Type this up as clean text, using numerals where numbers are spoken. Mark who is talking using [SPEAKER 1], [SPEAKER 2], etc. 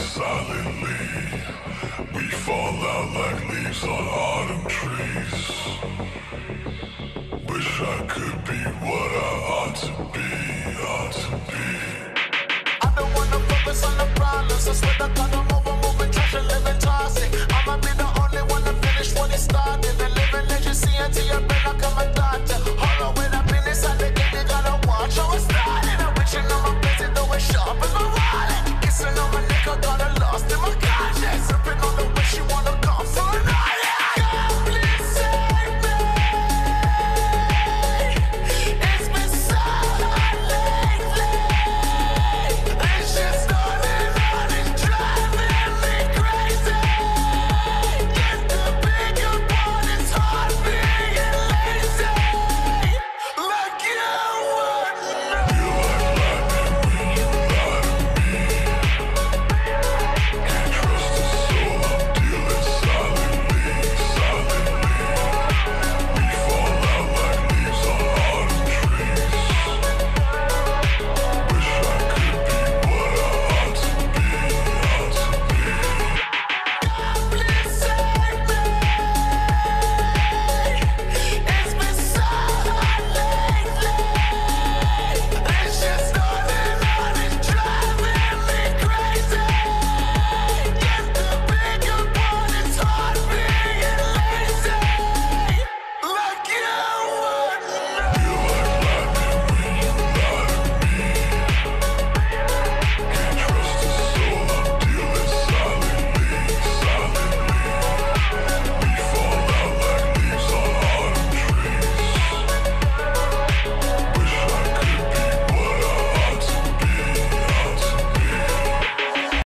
[SPEAKER 1] silently. We fall out like leaves on autumn trees. Wish I could be what I ought to be, ought to be.
[SPEAKER 2] I don't wanna focus on the problems, I swear that I